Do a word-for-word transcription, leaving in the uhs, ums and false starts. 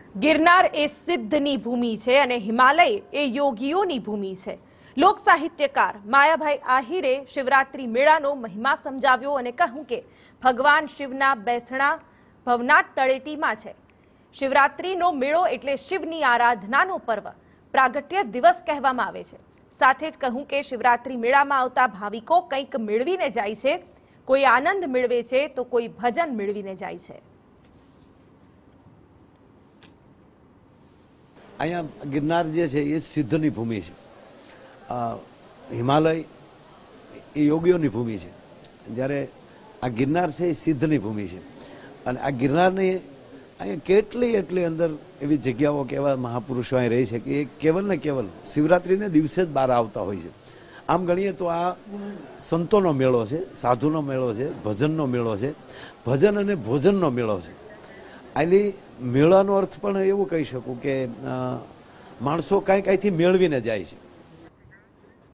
गिरनार ए सिद्धनी भूमि है અને હિમાલય એ યોગીઓની ભૂમિ છે। લોક સાહિત્યકાર માયાભાઈ આહિરે શિવરાત્રી મેળાનો મહિમા સમજાવ્યો અને કહ્યું કે ભગવાન શિવના બેસણા ભવનાથ તળેટીમાં છે। શિવરાત્રીનો મેળો એટલે શિવની આરાધનાનો પર્વ, પ્રાગટ્ય દિવસ કહેવામાં આવે છે। સાથે જ કહ્યું કે શિવરાત્રી મેળામાં આવતા ભાવિકો કંઈક મેળવીને જાય છે, કોઈ આનંદ મેળવે છે તો કોઈ ભજન મેળવીને જાય છે। અહીંયા ગિરનાર જે છે એ સિદ્ધની ભૂમિ છે, હિમાલય એ યોગીઓની ભૂમિ છે, જ્યારે આ ગિરનાર છે એ સિદ્ધની ભૂમિ છે। અને આ ગિરનારની અહીંયા કેટલી એટલી અંદર એવી જગ્યાઓ કે એવા મહાપુરુષો અહીં રહી છે કે એ કેવલ ને કેવલ શિવરાત્રિને દિવસે જ બહાર આવતા હોય છે। આમ ગણીએ તો આ સંતોનો મેળો છે, સાધુનો મેળો છે, ભજનનો મેળો છે, ભજન અને ભોજનનો મેળો છે। આલી મેળાનો અર્થ પણ એવું કહી શકું કે માણસો કાંઈક અહીંથી મેળવીને જાય છે।